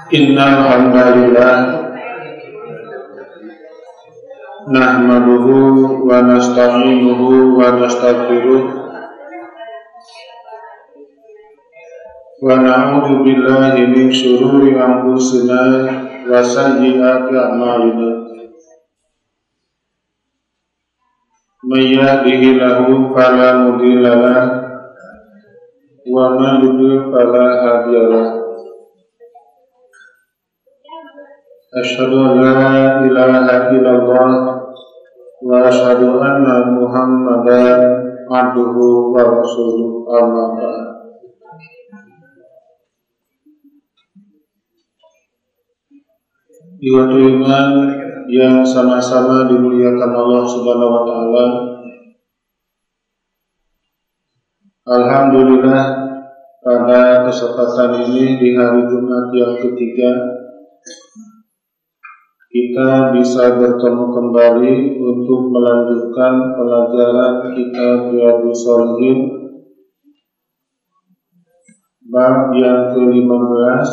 Innal hamdalillah nahmaduhu wa nasta'inuhu wa nastaghfiruh wa na'udzu billahi min shururi anfusina wa sayyiati a'malina. May yahdihillahu fala mudilla lahu wa man yudlil fala hadiya lahu. Asyhadu an la ilaha illallah wa asyhadu anna Muhammadan abduhu wa rasuluh. Amma ba'd. Ikhwatul iman yang sama-sama dimuliakan Allah Subhanahu wa taala. Alhamdulillah, pada kesempatan ini di hari Jumat yang ketiga kita bisa bertemu kembali untuk melanjutkan pelajaran kitab Riyadhus Shalihin bab yang ke-15,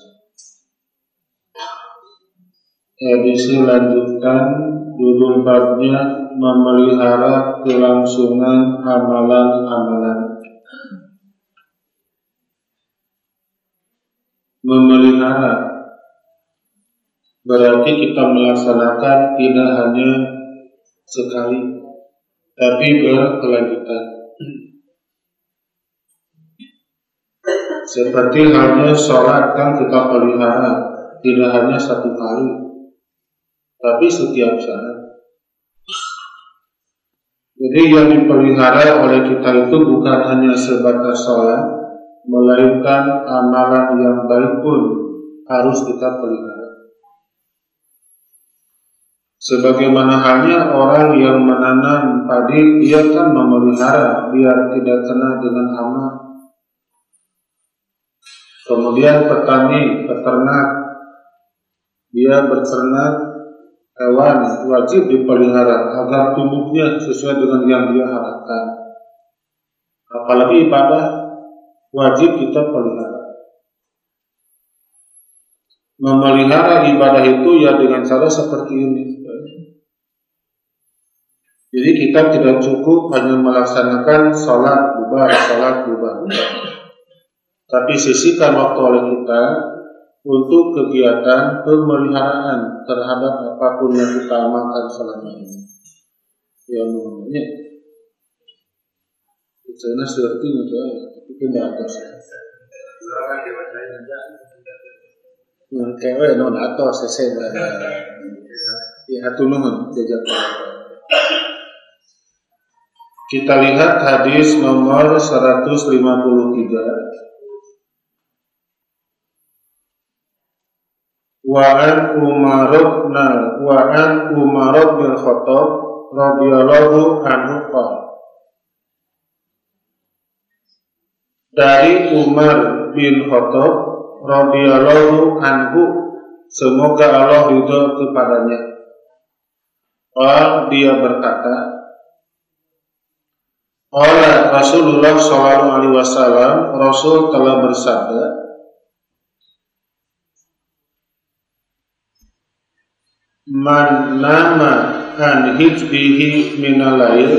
edisi lanjutan. Judul babnya memelihara kelangsungan amalan-amalan. Memelihara berarti kita melaksanakan tidak hanya sekali, tapi berkelanjutan. Seperti halnya sholat kan kita pelihara tidak hanya satu kali, tapi setiap saat. Jadi yang dipelihara oleh kita itu bukan hanya sebatas sholat, melainkan amalan yang baik pun harus kita pelihara. Sebagaimana halnya orang yang menanam padi, dia kan memelihara biar tidak kena dengan hama. Kemudian petani, peternak, dia beternak hewan, wajib dipelihara agar tumbuhnya sesuai dengan yang dia harapkan. Apalagi ibadah, wajib kita pelihara. Memelihara ibadah itu ya dengan cara seperti ini. Jadi kita tidak cukup hanya melaksanakan sholat bubar, tapi sisihkan waktu oleh kita untuk kegiatan pemeliharaan terhadap apapun yang kita amalkan selama ini. Ya namanya saya seperti itu, tapi tidak atas. Yang kewe non atas saya. Ya hatunuhun jajak. Kita lihat hadis nomor 153. Wa an Umar bin Khattab radhiyallahu anhu qala. Dari Umar bin Khattab radhiyallahu anhu, semoga Allah ridho kepadanya. Dia berkata, Qala Rasulullah sallallahu alaihi wasallam, Rasul telah bersabda, Man nama an hijbihi minal lail,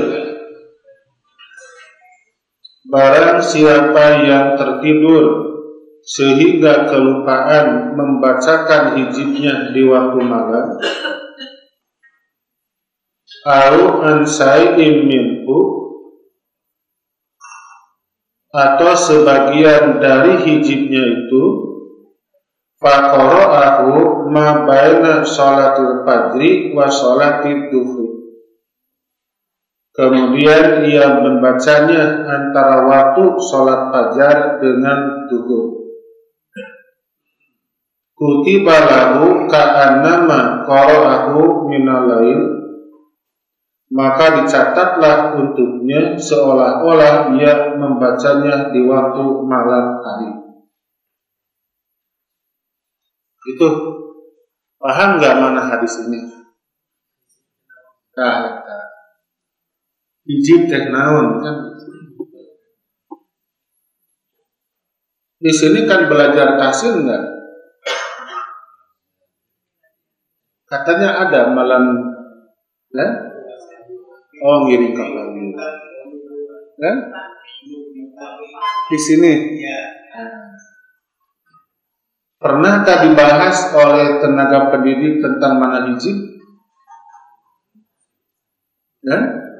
barang siapa yang tertidur sehingga kelupaan membacakan hijibnya di waktu malam, au an sa'im minhu, atau sebagian dari hijibnya itu, faqara'ahu ma baina sholatil fajri wa sholatil duhri, kemudian ia membacanya antara waktu sholat fajar dengan duhur, kutiba lahu ka'annama qara'ahu minal lail, maka dicatatlah untuknya seolah-olah ia membacanya di waktu malam hari. Itu paham nggak mana hadis ini? Hijib teh naon kan? Di sini kan belajar tafsir enggak? Katanya ada malam, ya? Oh, ngiring lagi. Ya? Di sini. Pernahkah dibahas oleh tenaga pendidik tentang mana hijib? Ya?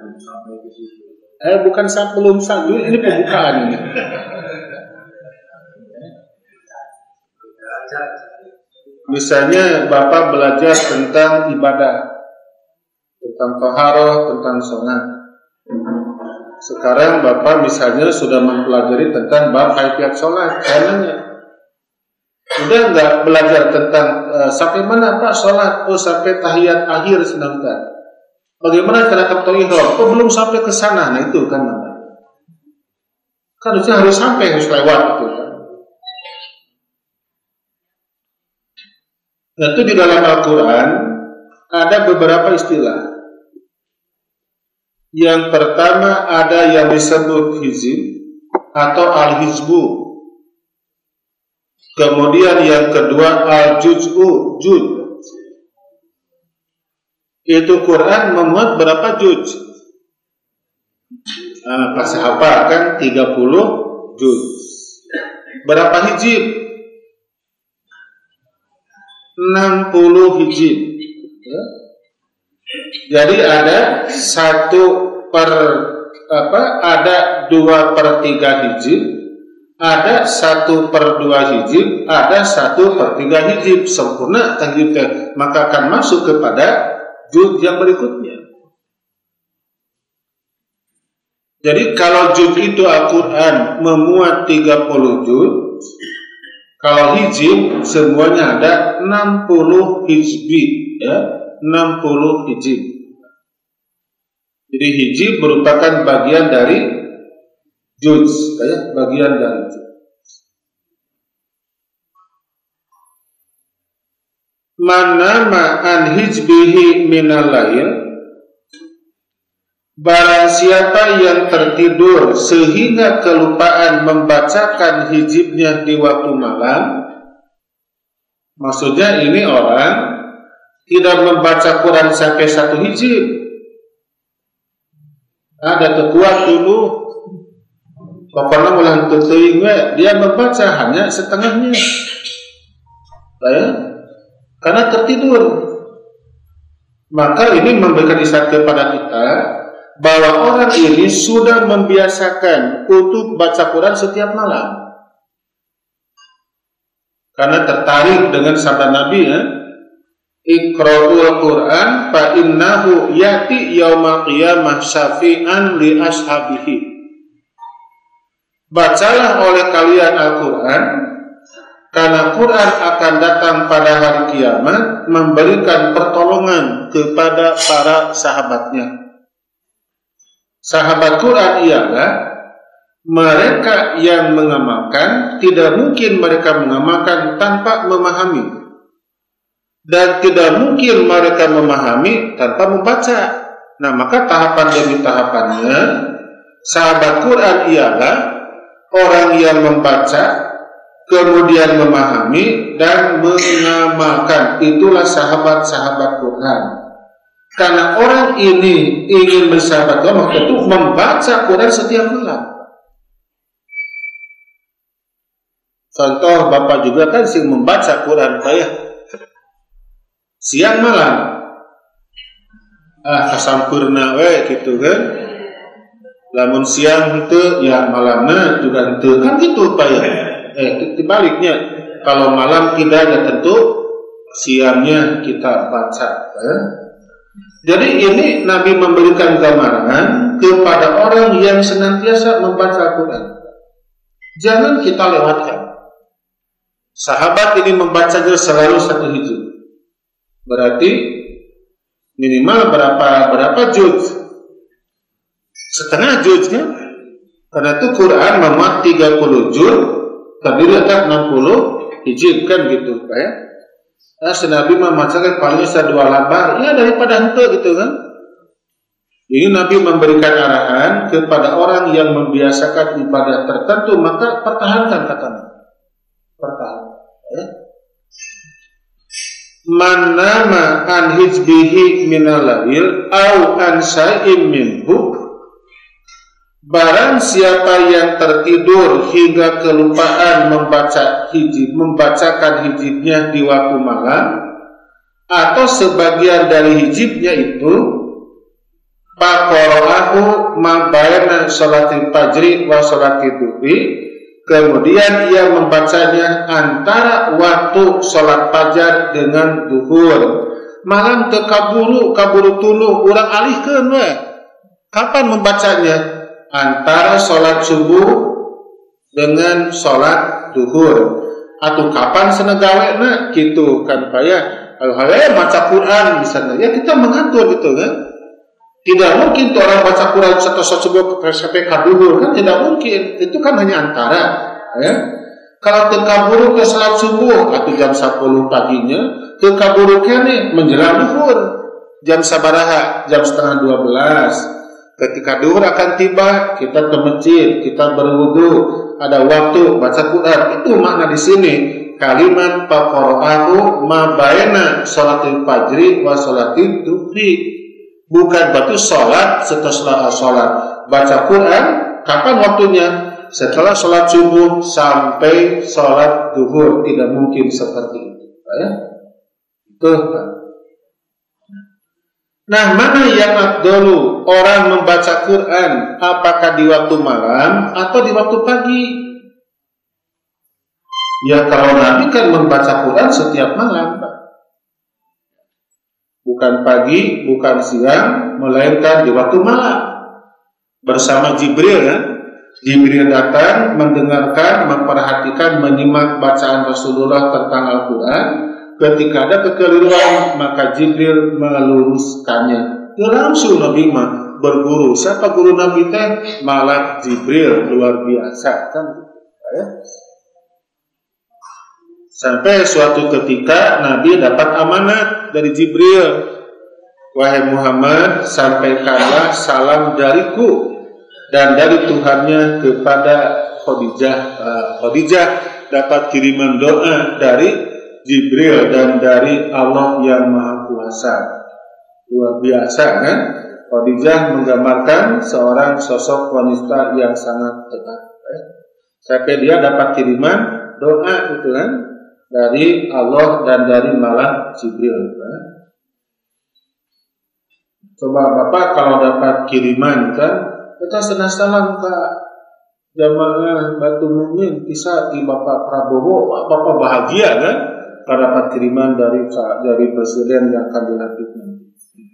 Bukan belum sampai, ini pembukaan ini. Misalnya Bapak belajar tentang ibadah, tentang taharah, tentang sholat. Sekarang Bapak misalnya sudah mempelajari tentang bab kaifiat sholat. Karenanya udah nggak belajar tentang sampai mana Pak sholat? Oh, sampai tahiyat akhir sedangkan. Bagaimana cara takbiratul ihram? Oh, belum sampai ke sana. Nah itu kan harusnya harus sampai, harus lewat itu kan. Nah, itu di dalam Al-Quran ada beberapa istilah. Yang pertama ada yang disebut hizib atau al-hizbu. Kemudian yang kedua al-juz'u, juz. Itu Quran memuat berapa juz? Pasti hafal kan 30 juz. Berapa hizib? 60 hizib. Jadi ada 2/3 hizib, ada 1/2 hizib, ada 1/3 hizib. Sempurna tanggipnya, maka akan masuk kepada juz yang berikutnya. Jadi kalau juz itu Al-Quran memuat 30 juz, kalau hizib semuanya ada 60 hizbi, ya, 60 hizib. Jadi hizib merupakan bagian dari juz, ya, bagian dari juz. Manama an hizbihi minal lail, barang siapa yang tertidur sehingga kelupaan membacakan hizibnya di waktu malam. Maksudnya ini orang tidak membaca Quran sampai 1 hizib. Ada kekuat dulu, pokoknya ulang tutuing, dia membaca hanya setengahnya, ya, karena tertidur. Maka ini memberikan isyarat kepada kita bahwa orang ini sudah membiasakan untuk baca Quran setiap malam, karena tertarik dengan sabda Nabi, ya, Iqra'ul Quran fa innahu yati yaumal qiyamah syafi'an li ashabihi. Bacalah oleh kalian Al-Quran, karena Quran akan datang pada hari kiamat memberikan pertolongan kepada para sahabatnya. Sahabat Quran ialah mereka yang mengamalkan. Tidak mungkin mereka mengamalkan tanpa memahami, dan tidak mungkin mereka memahami tanpa membaca. Nah, maka tahapan demi tahapannya sahabat Quran ialah orang yang membaca, kemudian memahami dan mengamalkan. Itulah sahabat-sahabat Quran. Karena orang ini ingin bersahabat Allah, maka itu membaca Quran setiap malam. Contoh Bapak juga kan sih membaca Quran kayak siang malam. Kasampurna gitu kan. Lamun siang itu ya malamnya juga itu kan gitu Pak ya. Dibaliknya, kalau malam tidak ya tentu siangnya kita baca, ya. Jadi ini Nabi memberikan gambaran kepada orang yang senantiasa membaca Al-Quran. Jangan kita lewatkan. Sahabat ini membacanya selalu 1 hizib. Berarti minimal berapa juz? Setengah juz kan? Karena itu Quran memuat 30 juz, terdiri atas 60 hizib kan gitu, Pak ya. Nabi membacakan paling 2 lembar, ya daripada hente gitu kan. Ini Nabi memberikan arahan kepada orang yang membiasakan ibadah tertentu, maka pertahankan katanya. Pertahankan, ya. man nama an hizbihi minal lail au an syai'in minhu, barang siapa yang tertidur hingga kelupaan membacakan hizibnya di waktu malam atau sebagian dari hizibnya itu, faqara'ahu ma baina sholatil fajri wa sholatil duhri, kemudian ia membacanya antara waktu sholat fajar dengan duhur. Malam kaburu tuluh urang alihkeun we. Kapan membacanya? Antara sholat subuh dengan sholat duhur. Atau kapan senegawena gitu kan paya. Hal-hal baca Quran misalnya. Ya kita mengatur gitu kan. Tidak mungkin tuh orang baca Quran satu subuh sampai kaduhur kan, tidak mungkin. Itu kan hanya antara, ya. Kalau tekaburu ke salat subuh atau jam 10 paginya, tekaburu kene menjelang duhur jam sabaraha, jam setengah 12. Ketika duhur akan tiba, kita ke masjid, kita berwudu, ada waktu baca Quran. Itu makna di sini. Kalimat faqara'ahu ma baina sholatil fajri wa sholatil duhri. Bukan batu sholat setelah sholat. Baca Quran kapan waktunya? Setelah sholat subuh sampai sholat duhur. Tidak mungkin seperti itu, ya? Itu. Nah, mana yang afdalu orang membaca Quran? Apakah di waktu malam atau di waktu pagi? Ya kalau Nabi kan membaca Quran setiap malam, Pak. Bukan pagi, bukan siang, melainkan di waktu malam. Bersama Jibril, ya. Jibril datang, mendengarkan, memperhatikan, menyimak bacaan Rasulullah tentang Al-Quran. Ketika ada kekeliruan, maka Jibril meluruskannya. Langsung Nabi mah berguru. Siapa guru Nabi teh? Malak Jibril, luar biasa kan? Ya. Sampai suatu ketika Nabi dapat amanat dari Jibril. Wahai Muhammad, sampaikanlah salam dariku dan dari Tuhannya kepada Khadijah. Khadijah dapat kiriman doa dari Jibril dan dari Allah yang Maha Kuasa. Luar biasa kan? Khadijah menggambarkan seorang sosok wanita yang sangat tepat. Sampai dia dapat kiriman doa itu kan? Dari Allah dan dari malak Jibril. Coba Bapak kalau dapat kiriman kan, kita senang salam ke jamaah Batu Mumin bisa di Bapak Prabowo, Bapak bahagia kan? Kalau dapat kiriman dari presiden yang akan dilantik nanti.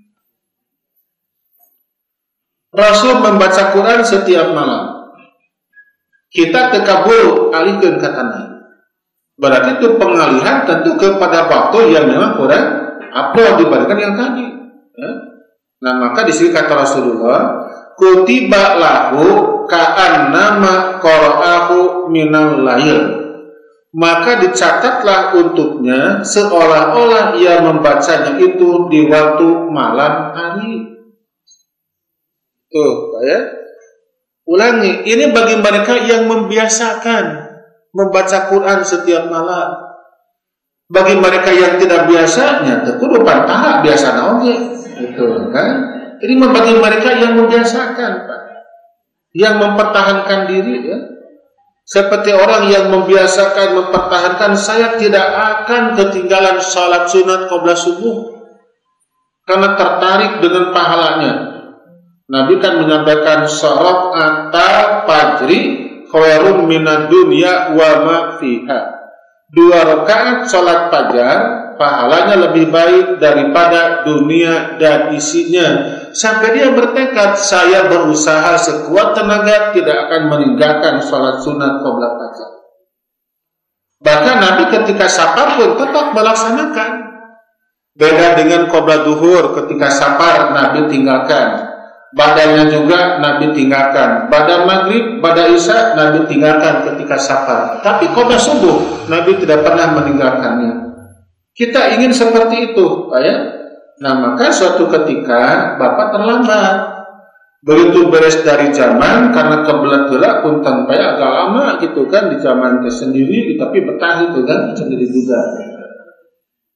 Rasul membaca Quran setiap malam. Kita tekabul alihkeun ka tanah. Berarti itu pengalihan tentu kepada waktu yang memang kurang afdal dibandingkan yang tadi. Ya. Nah maka di sini kata Rasulullah, kutiba lahu ka'annama qara'ahu minal lail. Maka dicatatlah untuknya seolah-olah ia membacanya itu di waktu malam hari. Tuh, ya. Ulangi, ini bagi mereka yang membiasakan membaca Quran setiap malam. Bagi mereka yang tidak biasanya, tentu pantara biasa naonge, gitu kan? Ini bagi mereka yang membiasakan, Pak, yang mempertahankan diri, ya. Seperti orang yang membiasakan mempertahankan, saya tidak akan ketinggalan salat sunat qabla subuh karena tertarik dengan pahalanya. Nabi kan menyampaikan syarat ata fajri khairun minad dunya wa ma fiha. 2 rakaat salat fajar pahalanya lebih baik daripada dunia dan isinya. Sampai dia bertekad, saya berusaha sekuat tenaga tidak akan meninggalkan salat sunat qabla fajar. Bahkan Nabi ketika safar pun tetap melaksanakan. Beda dengan qabla duhur, ketika safar Nabi tinggalkan. Badanya juga Nabi tinggalkan. Bada maghrib, bada isya Nabi tinggalkan ketika safar. Tapi qabla subuh Nabi tidak pernah meninggalkannya. Kita ingin seperti itu, Pak, ya. Nah maka suatu ketika Bapak terlambat. Begitu beres dari zaman karena kebelat gelap pun tanpa agak lama gitu kan di zaman sendiri, tapi betah itu kan sendiri juga.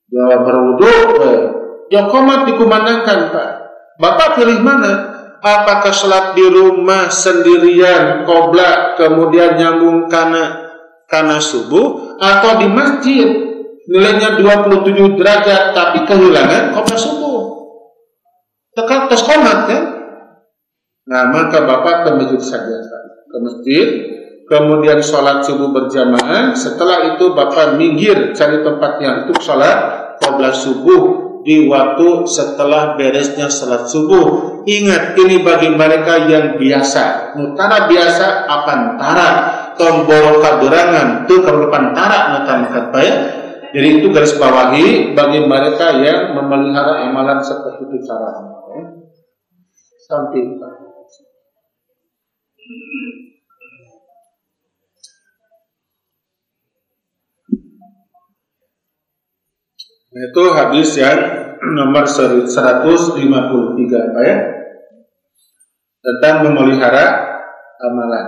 Dia berwudu, ya qomat dikumandangkan, Pak. Bapak pilih mana? Apakah sholat di rumah sendirian qobla kemudian nyambung kana subuh, atau di masjid nilainya 27 derajat tapi kehilangan qobla subuh? Tekan tes qomat kan? Nah, maka Bapak ke masjid saja, ke masjid, kemudian sholat subuh berjamaah. Setelah itu Bapak minggir cari tempat yang untuk sholat qobla subuh di waktu setelah beresnya sholat subuh. Ingat, ini bagi mereka yang biasa. Nutara biasa apantara tombol kadurangan tuh kalau pantara nutan ya. Jadi itu garis bawahi bagi mereka yang memelihara amalan seperti itu caranya. Samping. Itu hadis yang nomor 153 Pak ya, tentang memelihara amalan.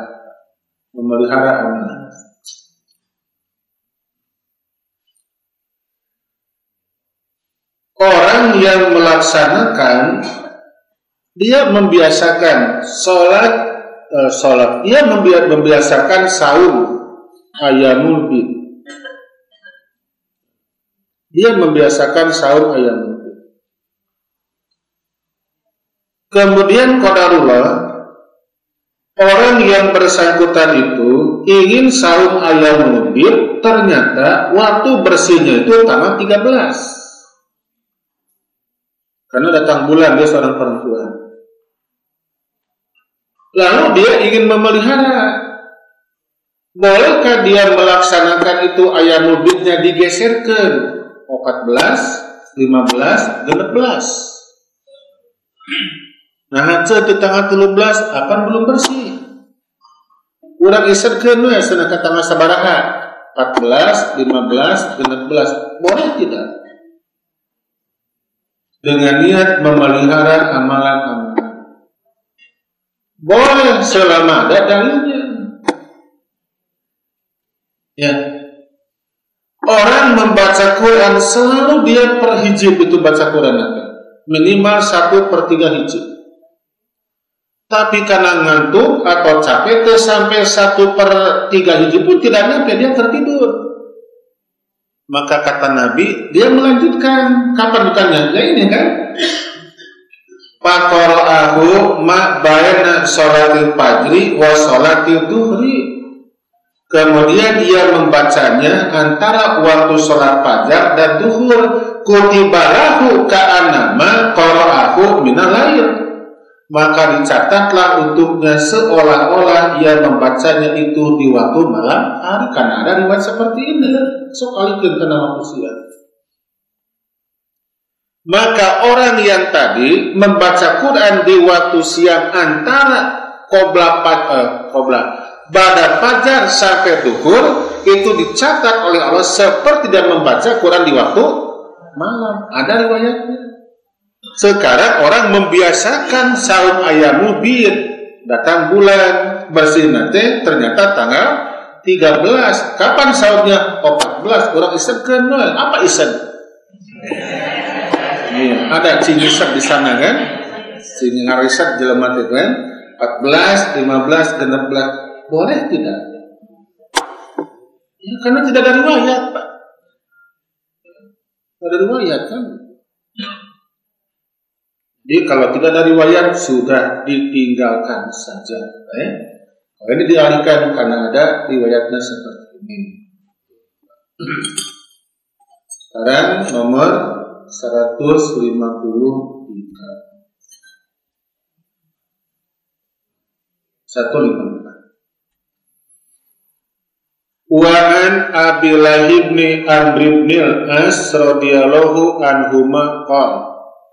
Orang yang melaksanakan, dia membiasakan sholat, dia membiasakan saum ayamul bid. Dia membiasakan saum ayamul bid. Kemudian qadarullah, orang yang bersangkutan itu ingin saum ayamul bid, ternyata waktu bersihnya itu tanggal 13. Karena datang bulan, dia seorang perempuan. Lalu dia ingin memelihara. Bolehkah dia melaksanakan itu ayamul bidnya digeserkan 14, 15, 16? Nah, di tanggal 13 akan belum bersih. Urang iserkeun we sanaka tanggal sabaraha? 14, 15, 16. Boleh tidak? Dengan niat memelihara amalan-amalan. Boleh selama ada dalilnya. Ya. Orang membaca Quran selalu dia per hijib itu baca Quran nanti. Minimal 1/3 hijib. Tapi karena ngantuk atau capek itu sampai 1/3 hijib pun tidak nyampe, dia tertidur. Maka kata Nabi, dia melanjutkan. Kapan bukannya? Ya ini kan. Faqara'ahu ma baina sholatil fajri wa sholatil duhri. Kemudian ia membacanya antara waktu sholat fajar dan duhur. Kutibalahu ka'annama qara'ahu minal lail. Maka dicatatlah untuknya seolah-olah ia membacanya itu di waktu malam hari. Karena ada riwayat seperti ini. Sok alikeun kana waktu siang. Maka orang yang tadi membaca Quran di waktu siang antara ba'da fajar sampai duhur, itu dicatat oleh Allah seperti dia membaca Quran di waktu malam. Ada riwayatnya. Sekarang orang membiasakan saum ayamul bid, datang bulan bersih nanti ternyata tanggal 13. Kapan saumnya? 14. Orang isenkeun we. Apa isen? Ada cingiset di sana kan? Cing ngariset jelema teh kan? 14, 15, 16. Boleh tidak? Ya, karena tidak ada riwayat, Pak. Tidak ada riwayat kan? Jadi kalau tidak ada riwayat sudah ditinggalkan saja. Kalau ini dialihkan karena ada riwayatnya seperti ini. Sekarang nomor 153. 154. Wa an Abdullah bin Amr bin Al-As radhiyallahu anhuma qala.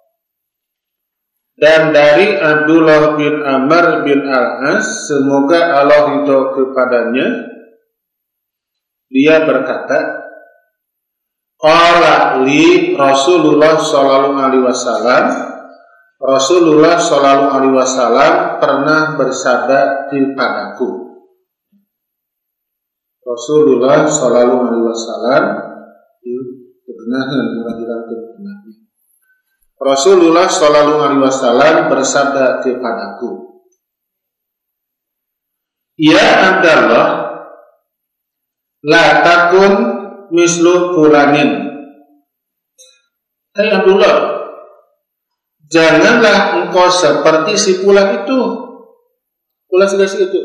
Dan dari Abdullah bin Amr bin Al-As, semoga Allah ridho kepadanya, dia berkata, qala li Rasulullah sallallahu alaihi wasallam, Rasulullah sallallahu alaihi wasallam pernah bersabda kepadaku. Rasulullah sallallahu alaihi wasallam Rasulullah Shallallahu Alaihi Wasallam bersabda kepadaku, ya Abdallah, la takun mislu fulanin. Hai Abdullah, janganlah engkau seperti si fulan itu. Fulan itu.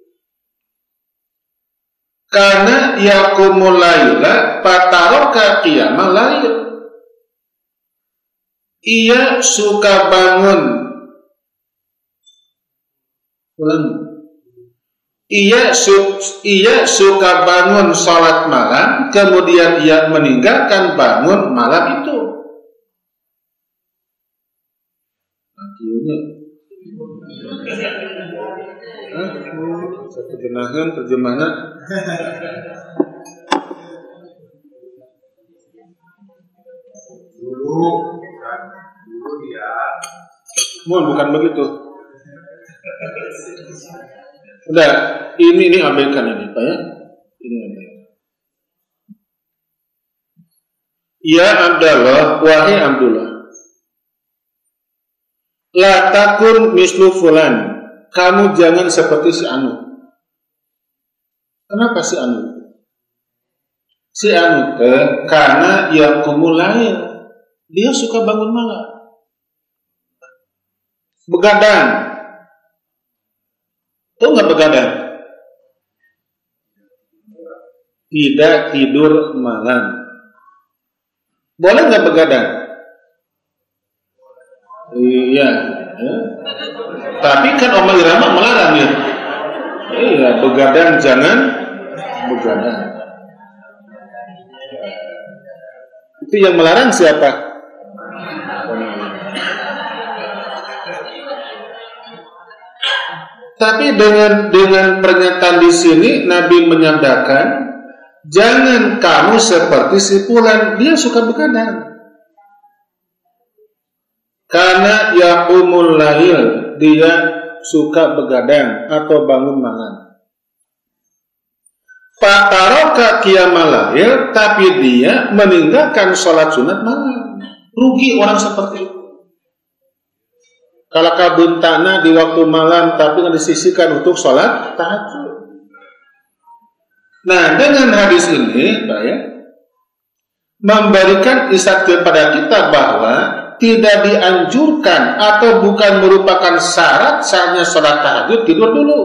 Karena yakumul laila fataroka qiyamal lail. Ia suka bangun. Ia suka bangun salat malam, kemudian ia meninggalkan bangun malam itu. Akhirnya satu genahan terjemahnya dulu dia bukan begitu. Udah, ini abaikan ini Pak ya. Ini abaikan. Ya Abdullah, wahai Abdullah, la takun mislu fulan. Kamu jangan seperti si Anu. Kenapa si Anu? Si Anu karena ia kumulail, dia suka bangun malam, begadang. Tahu nggak begadang? Tidak tidur malam. Boleh nggak begadang? Iya. Tapi kan Omar Irama melarang ya. Iya, begadang jangan begadang. Itu yang melarang siapa? Tapi dengan pernyataan di sini Nabi menyabdakan, jangan kamu seperti si fulan, dia suka begadang. Karena yaqumul lail, dia suka begadang atau bangun malam. Fataroka qiyamal lail, tapi dia meninggalkan sholat sunat malam. Rugi orang seperti itu. Kalau kabuntana di waktu malam tapi nggak disisihkan untuk sholat tahajud. Nah, dengan hadis ini, Pak ya, memberikan isyarat kepada kita bahwa tidak dianjurkan atau bukan merupakan syarat sahnya sholat tahajud tidur dulu.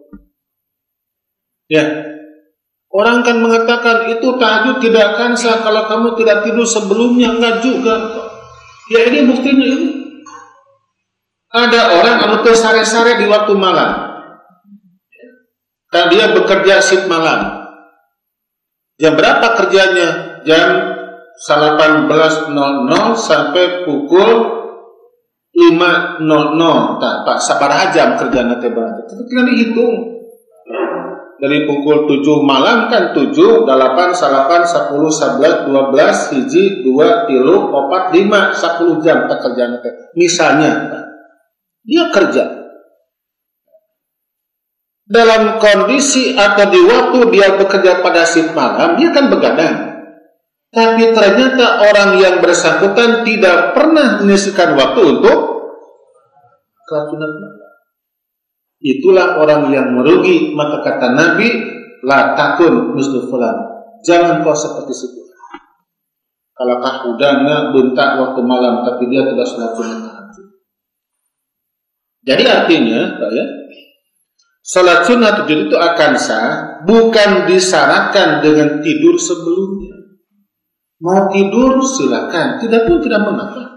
Ya, orang kan mengatakan itu tahajud tidak akan sah kalau kamu tidak tidur sebelumnya. Enggak juga. Ya ini buktinya ini. Ada orang anu teu sare-sare di waktu malam. Dan dia bekerja shift malam. Jam berapa kerjanya? Jam 18.00 sampai pukul 5.00. Pak, sabar jam kerjanya teh berarti. Tapi tinggal dihitung. Dari pukul 7 malam kan 7, 8, 9, 10, 11, 12, hiji, 2, 3, 4, 5, 10 jam kerjanya teh. Misalnya, dia kerja dalam kondisi atau di waktu dia bekerja pada shift malam, dia kan begadang. Tapi ternyata orang yang bersangkutan tidak pernah menyisihkan waktu untuk sholat sunat malam. Itulah orang yang merugi. Maka kata Nabi, la takun mislu fulan. Jangan kau seperti itu. Kalau kahudana bentak waktu malam tapi dia tidak sholat sunat tahajud. Jadi artinya, Pak ya, sholat sunat tahajud itu akan sah bukan disyaratkan dengan tidur sebelumnya. Mau tidur silakan, tidak pun tidak mengapa.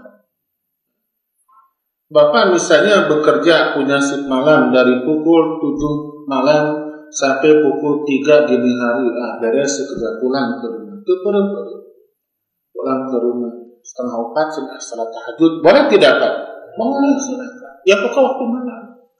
Bapak misalnya bekerja punya shift malam dari pukul 7 malam sampai pukul 3 dini hari, beres kerja pulang ke rumah. Itu pulang ke rumah setengah 4 sudah salat tahajud. Boleh tidak Pak? Boleh silakan. Ya pokok waktu malam.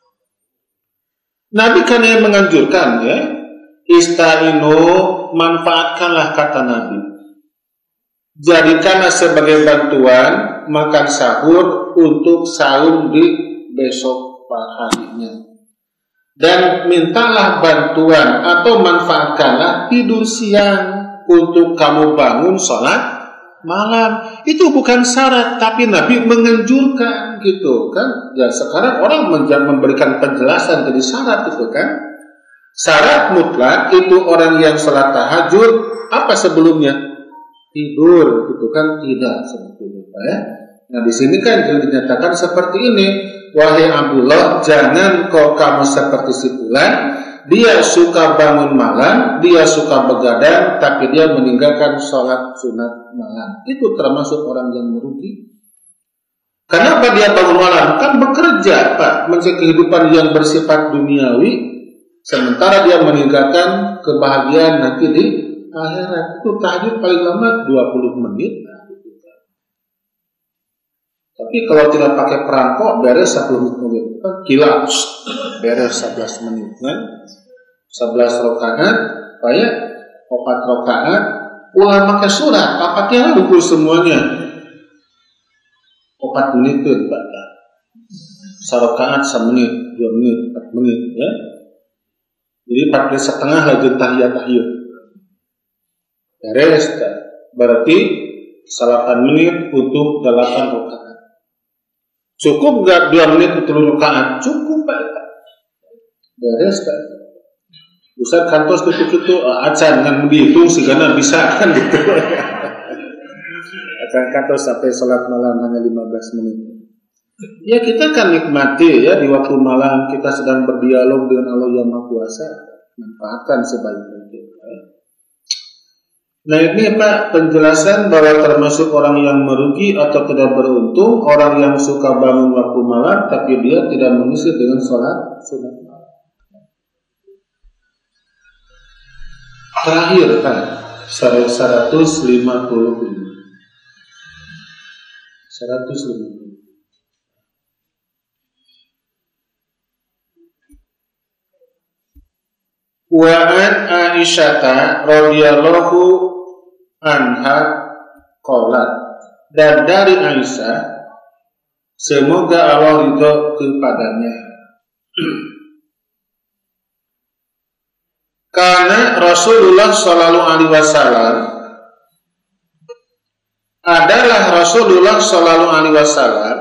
Nabi kan yang menganjurkan ya, istainu, manfaatkanlah kata Nabi. Jadikanlah sebagai bantuan makan sahur untuk sahur di besok harinya. Dan mintalah bantuan atau manfaatkanlah tidur siang untuk kamu bangun sholat malam. Itu bukan syarat, tapi Nabi menganjurkan gitu kan. Ya sekarang orang memberikan penjelasan jadi syarat gitu kan. Syarat mutlak itu orang yang sholat tahajud apa sebelumnya? Tidur gitu kan, tidak sebetulnya ya. Nah di sini kan dinyatakan seperti ini, wahai Abdullah, jangan kau kamu seperti si fulan, dia suka bangun malam, dia suka begadang, tapi dia meninggalkan sholat sunat malam. Itu termasuk orang yang merugi. Kenapa dia bangun malam? Kan bekerja Pak, mencari kehidupan yang bersifat duniawi, sementara dia meninggalkan kebahagiaan nanti di akhirat. Itu tahajud paling lama 20 menit. Tapi kalau tidak pakai perangkok beres 10 menit. Gila, beres 11 menit kan? 11 rakaat, kayak 4 rakaat, ulang pakai surat, Al-Fatihah lumpur semuanya. 4 menit itu Pak. 1 rakaat 1 menit, 2 menit, 4 menit ya. Jadi 14,5 lagi tahiyat. Beres, berarti 8 menit untuk 8 rakaat. Cukup nggak 2 menit untuk 2 rakaat? Cukup Pak. Beres kan? Ustaz kantos itu acan dengan dihitung segala bisa kan gitu. Acan kantos sampai sholat malam hanya 15 menit. Ya kita kan nikmati ya di waktu malam kita sedang berdialog dengan Allah yang Maha Kuasa, manfaatkan sebaik mungkin. Nah ini Pak penjelasan bahwa termasuk orang yang merugi atau tidak beruntung orang yang suka bangun waktu malam tapi dia tidak mengisi dengan sholat sunat malam. Terakhir Pak 155. Wa an Aisyah radhiyallahu anha qalat, dan dari Aisyah semoga Allah ridho kepadanya, karena Rasulullah sallallahu alaihi wasallam adalah Rasulullah sallallahu alaihi wasallam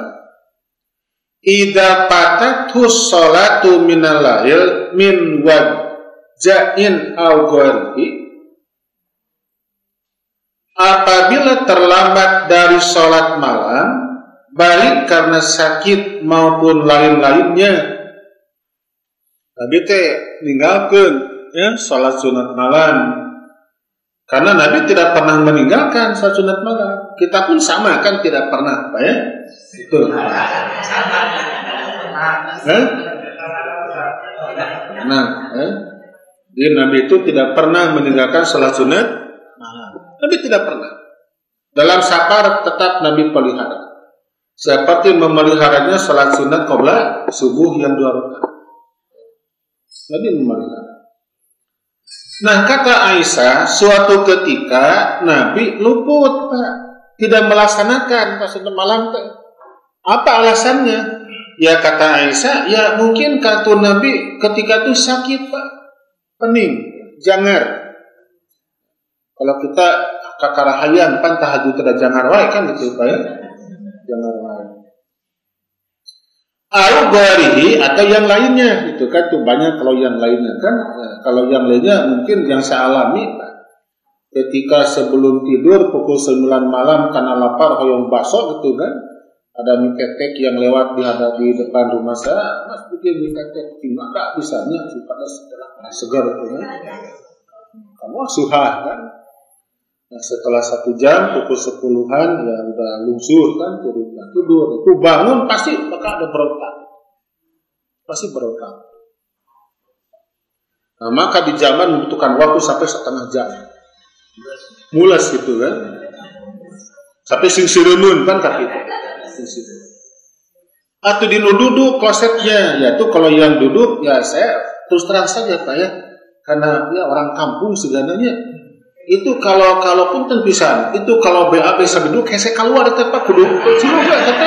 idza patatus salatu minal lail min waja'in aw ghairihi, apabila terlambat dari sholat malam baik karena sakit maupun lain-lainnya, Nabi teh ninggalkeun ya sholat sunat malam, karena Nabi tidak pernah meninggalkan sholat sunat malam. Kita pun sama kan tidak pernah Pak ya itu Jadi Nabi itu tidak pernah meninggalkan sholat sunat malam. Nabi tidak pernah. Dalam safar tetap Nabi pelihara. Seperti memeliharanya sholat sunat qabla subuh yang 2 rakaat. Nabi memelihara. Nah kata Aisyah, suatu ketika Nabi luput Pak, tidak melaksanakan sunat malam. Apa alasannya? Ya kata Aisyah, ya mungkin kata Nabi ketika itu sakit Pak, pening, jangar. Kalau kita kakarahayan pan tahajud tidak jangar wae kan gitu Pak ya. Jangar wae. Al-Gharihi atau yang lainnya itu kan tuh banyak kalau yang lainnya kan. Kalau yang lainnya mungkin yang saya alami Pak. Ketika sebelum tidur pukul 9 malam karena lapar hoyong bakso gitu kan. Ada mie ketek yang lewat di depan rumah saya, Mas bikin mie ketek, gimana bisanya supaya segar itu kan. Kamu asuhan kan. Nah, setelah 1 jam pukul 10-an ya udah lungsur kan turun tidur. Itu bangun pasti bakal ada berontak. Pasti berontak. Nah, maka di zaman membutuhkan waktu sampai setengah jam. Mulas gitu kan. Sampai sing-sireun kan kaki. Atau duduk klosetnya, yaitu kalau yang duduk ya saya terus terang saja Pak ya, karena ya orang kampung sebenarnya itu kalaupun pisan itu kalau BAB bisa duduk kayak saya keluar di tempat duduk juga kata.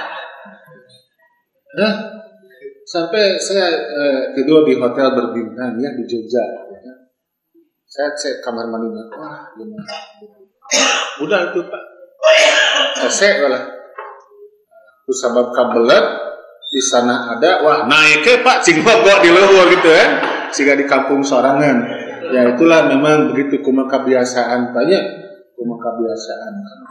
Nah, sampai saya tidur di hotel berbintang ya di Jogja. Saya cek kamar mandinya, wah gimana? Udah itu Pak. Hese lah. Kusabab kabelet di sana ada, wah naik Pak cing gogok di leuweung gitu kan. Siga di kampung sorangan. Ya itulah memang begitu kumaha kebiasaan banyak, kumaha kebiasaan.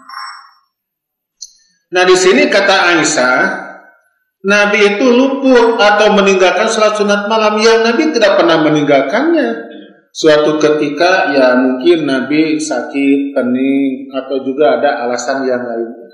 Nah di sini kata Aisyah, Nabi itu luput atau meninggalkan salat sunat malam yang Nabi tidak pernah meninggalkannya. Suatu ketika ya mungkin Nabi sakit, pening atau juga ada alasan yang lainnya.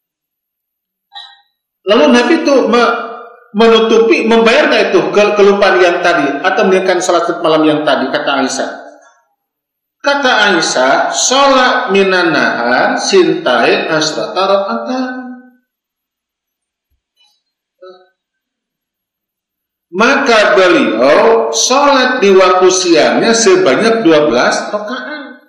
Lalu Nabi itu menutupi, membayar nggak itu kelupaan yang tadi atau meninggalkan salat malam yang tadi, kata Aisyah. Kata Aisyah, sholat minan nahar sintai asrata rakaatan. Maka beliau sholat di waktu siangnya sebanyak 12 rakaat.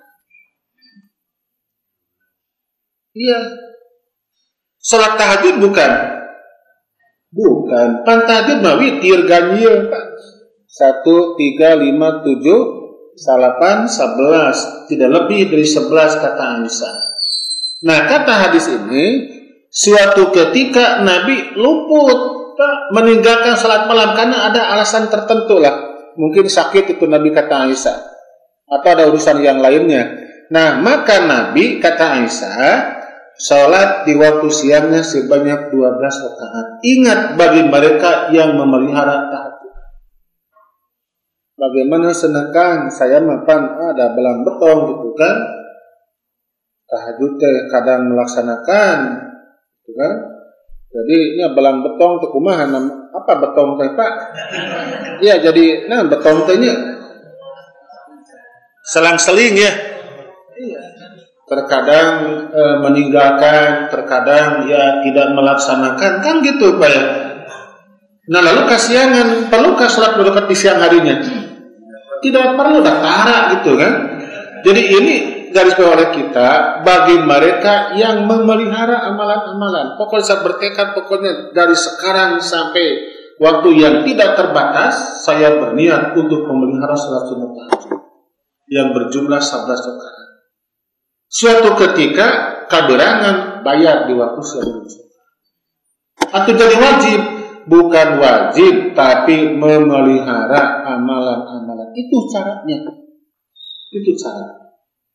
Iya. Sholat tahajud bukan? Bukan. Pan tahajud mah witir ganjil, Pak. 1, 3, 5, 7, 8, 11. Tidak lebih dari 11 kata Aisyah. Nah, kata hadis ini, suatu ketika Nabi luput meninggalkan salat malam karena ada alasan tertentu lah. Mungkin sakit itu Nabi kata Aisyah. Atau ada urusan yang lainnya. Nah, maka Nabi kata Aisyah sholat di waktu siangnya sebanyak 12 rakaat. Ingat bagi mereka yang memelihara tahajud. Bagaimana senangkan saya mapan ada belang betong gitu kan. Tahajud kadang melaksanakan gitu kan. Jadi ini belang betong teh kumaha apa betong teh Pak? Iya jadi nah betong tehnya selang-seling ya. Iya. Terkadang meninggalkan, terkadang ya tidak melaksanakan, kan gitu Pak ya. Nah lalu kasihangan, perlukah sholat berdekat di siang harinya? Tidak perlu, dah tara gitu kan. Jadi ini garis bawah oleh kita bagi mereka yang memelihara amalan-amalan. Pokoknya saya bertekad, pokoknya dari sekarang sampai waktu yang tidak terbatas, saya berniat untuk memelihara sholat sunat tahajud yang berjumlah 11 rakaat. Suatu ketika kaberangan bayar di waktu siang. Atau jadi wajib, bukan wajib tapi memelihara amalan-amalan. Itu caranya. Itu cara.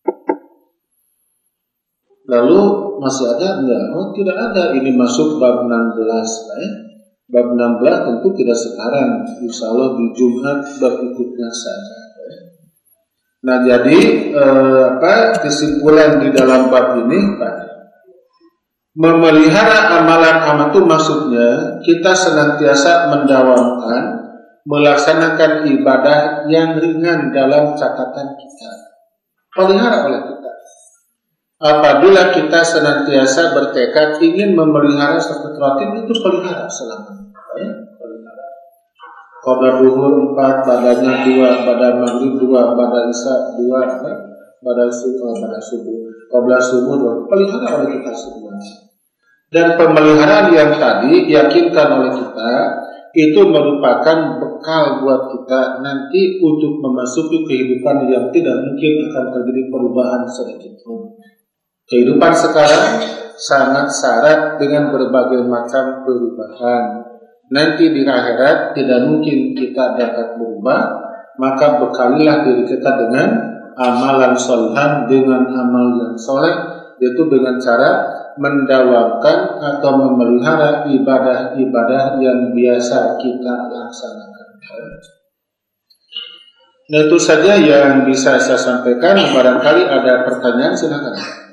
Lalu masih ada enggak? Oh, tidak ada. Ini masuk bab 16 ya. Bab 16 tentu tidak sekarang. Insya Allah di Jumat berikutnya saja. Nah jadi kesimpulan di dalam bab ini Pak, memelihara amalan-amalan itu maksudnya kita senantiasa mendawamkan melaksanakan ibadah yang ringan dalam catatan kita, pelihara oleh kita. Apabila kita senantiasa bertekad ingin memelihara satu ratib itu pelihara selama Qabla duhur 4, badannya 2, badan maghrib 2, badan isya 2, badan subuh. Qabla subuh 2, pelihara oleh kita semua. Dan pemeliharaan yang tadi yakinkan oleh kita itu merupakan bekal buat kita nanti untuk memasuki kehidupan yang tidak mungkin akan terjadi perubahan sedikit pun. Kehidupan sekarang sangat syarat dengan berbagai macam perubahan. Nanti di akhirat tidak mungkin kita dapat berubah, maka bekalilah diri kita dengan amalan sholihan, dengan amal yang soleh, yaitu dengan cara mendawamkan atau memelihara ibadah-ibadah yang biasa kita laksanakan. Nah itu saja yang bisa saya sampaikan. Barangkali ada pertanyaan, silakan.